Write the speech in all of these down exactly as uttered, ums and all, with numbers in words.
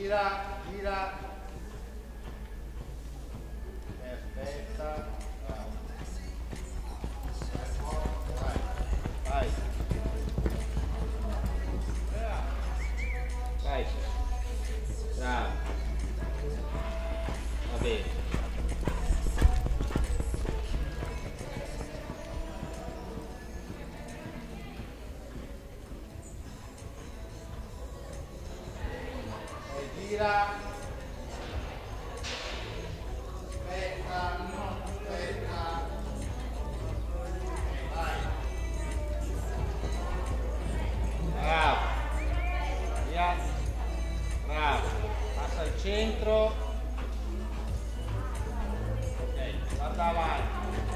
gira, gira, e aspetta, bravo. Vai, vai, bravo, va bene. Gira, aspetta, aspetta, vai, bravo, via, bravo, passa al centro, ok, guarda avanti,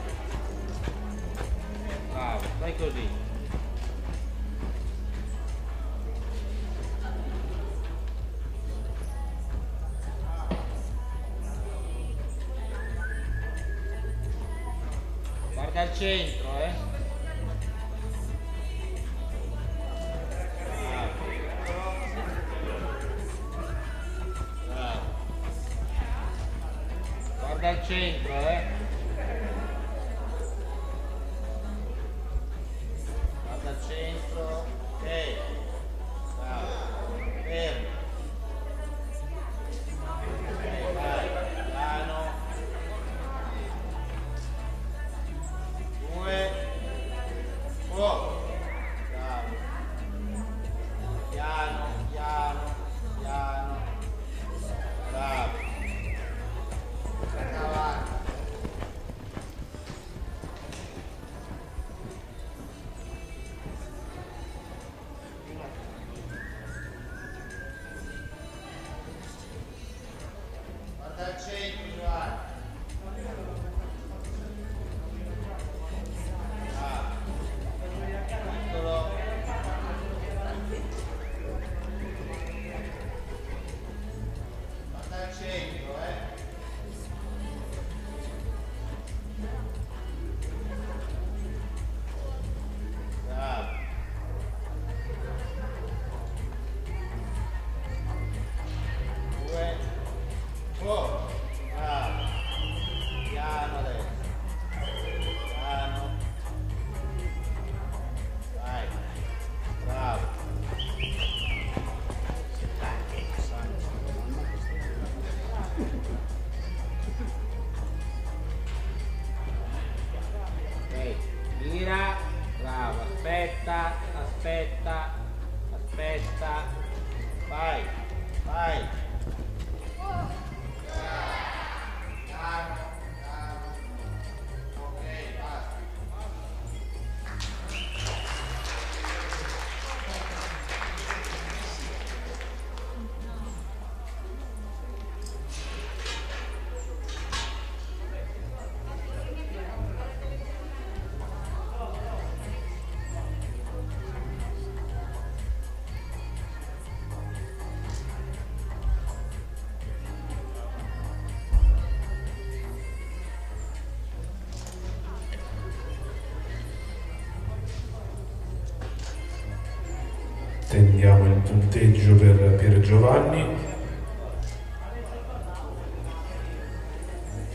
bravo, fai così. Guarda al centro, eh. Bravo. Bravo. Guarda al centro, eh. Guarda al centro. Ok. Bravo. Fermo. Ok, vai. Piano. Due, oh, bravo, piano, piano, piano, bravo, avanti, guarda al centro, Giovanni. Centro, eh. Bravo. Due. Oh. Bravo. Piano adesso. Piano. Vai. Bravo. Ok, gira, bravo, aspetta, aspetta, aspetta, vai, vai. Bravo, bravo, bravo. Ok, basta. Tendiamo il punteggio per Pier Giovanni.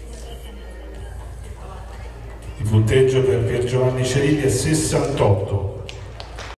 Il punteggio per Pier Giovanni Cerilli è sessantotto.